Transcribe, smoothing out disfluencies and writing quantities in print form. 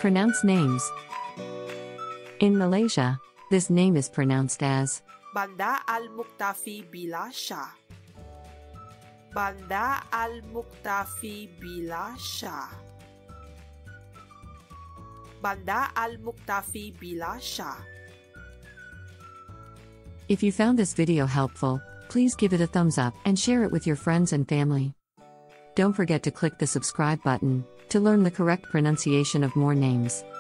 Pronounce names. In Malaysia, this name is pronounced as Bandar Al-Muktafi Billah Shah. Bandar Al-Muktafi Billah Shah. Bandar Al-Muktafi Billah Shah. If you found this video helpful, please give it a thumbs up and share it with your friends and family. Don't forget to click the subscribe button to learn the correct pronunciation of more names.